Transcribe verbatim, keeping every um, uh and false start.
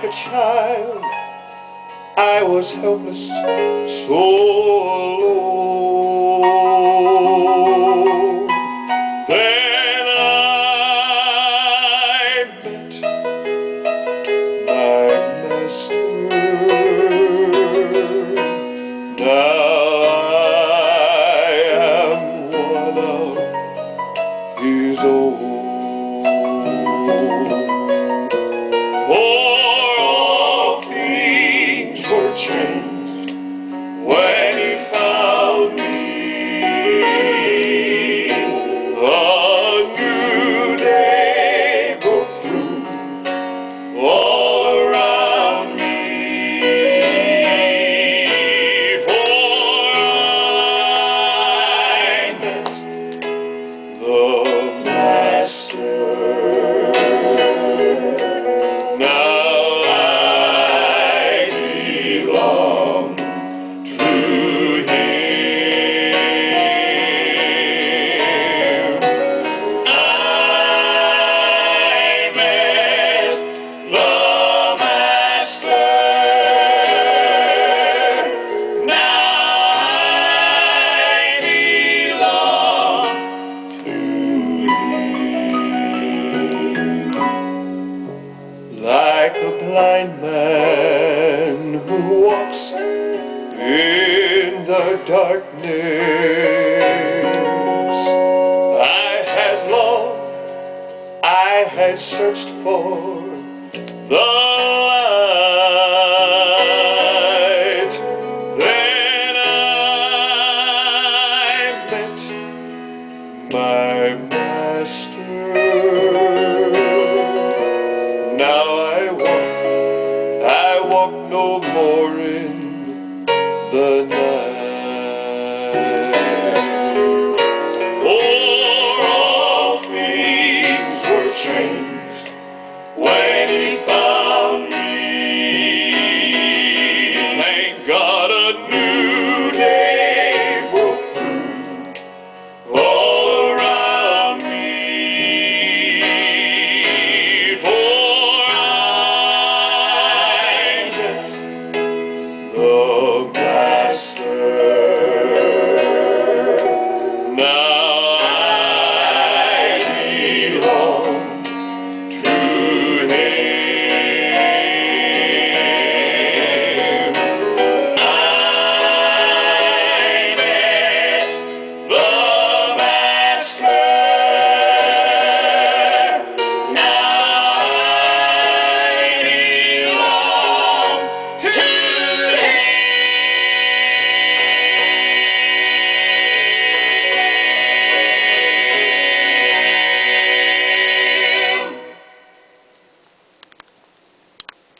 child, I was helpless, so alone. Then I met my master. Now I am one of his own. Changed when he found me. A new day broke through all around me. For I met the Master. Now like a blind man who walks in the darkness, I had long, I had searched for the light. Then I met my Master. Now I walk, I walk no more in the night. For all things were changed when